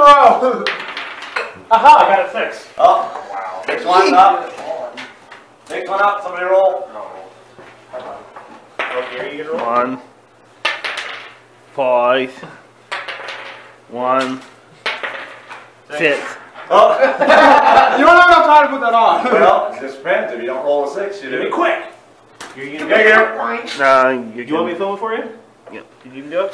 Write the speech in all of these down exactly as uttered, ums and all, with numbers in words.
row. Aha! I got a six. Oh, wow. Next one up. Next one up. Somebody roll. No. Okay, you can roll. One. Five. One. Six. Oh. You don't have enough time to put that on. Well, it just depends. If you don't roll a six, you Do do. it quick. You're gonna Okay, here. No, you, you want me to film it for you? Yep. You can do it?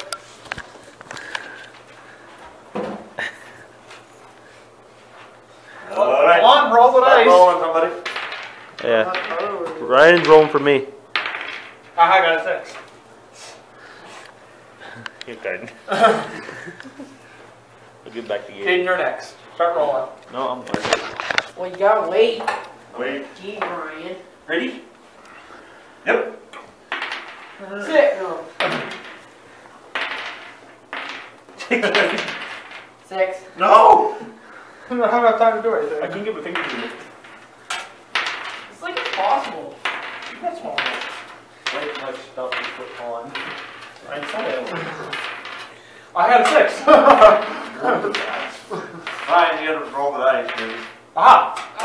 All right. Come on, roll the Start dice. rolling, somebody. Yeah. Ryan's rolling for me. I got a six. You're good. We'll get back to you. Caden, you're next. Start rolling. No, I'm good. Well, you gotta wait. Wait. Gee, Ryan. Ready? Yep. Six. No. Six. No! I don't have enough time to do it. I can give a finger to you. It's like impossible. That's one. Way too much stuff to put on. I saw it. I had a six. Ryan, you gotta roll the dice, baby. Aha!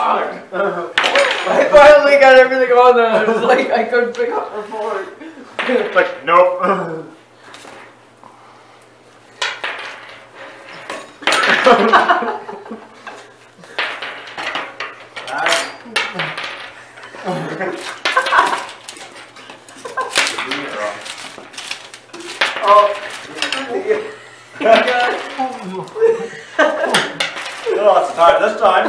I finally got everything on there. It was like I couldn't pick up the board. Like, nope. Oh. Lots of time this time.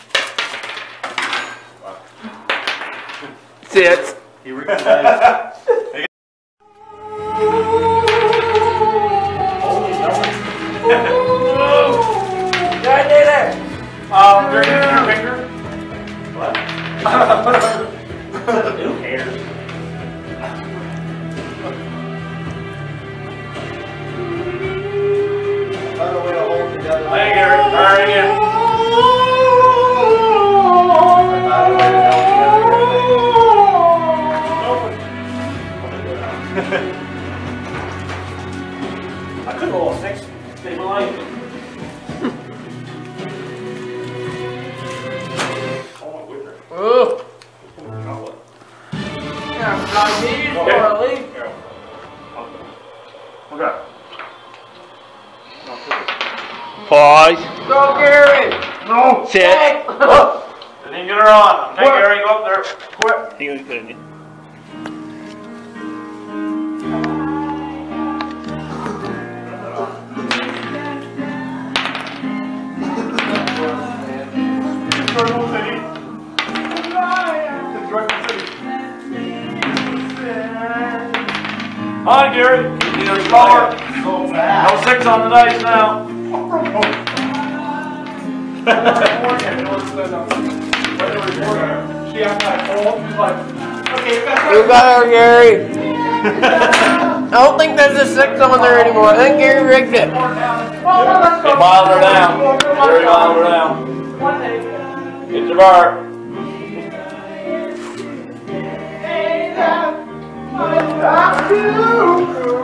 Six. He recognized. I did it. Um, you're using your finger? What? Who cares? Find a way to hold together. Hey, Gary. All right, again. Find a way to hold I could roll a six. Save my life. Oh my goodness. Oh. Chocolate. Yeah, I need it Okay. for a leaf. Okay. Five. Go, Gary. No. Six. Hey. Didn't get her on. Okay, Gary, go up there. Quit. He was good. Jordan City. Jordan City. Hi, Gary. Keep your slower. So fast. No six on the dice now. She had that cold. She's like, okay, You got her, Gary. I don't think there's a six on there anymore. I think Gary rigged it. They piled her down. Gary piled her down. Get your bar. Hey,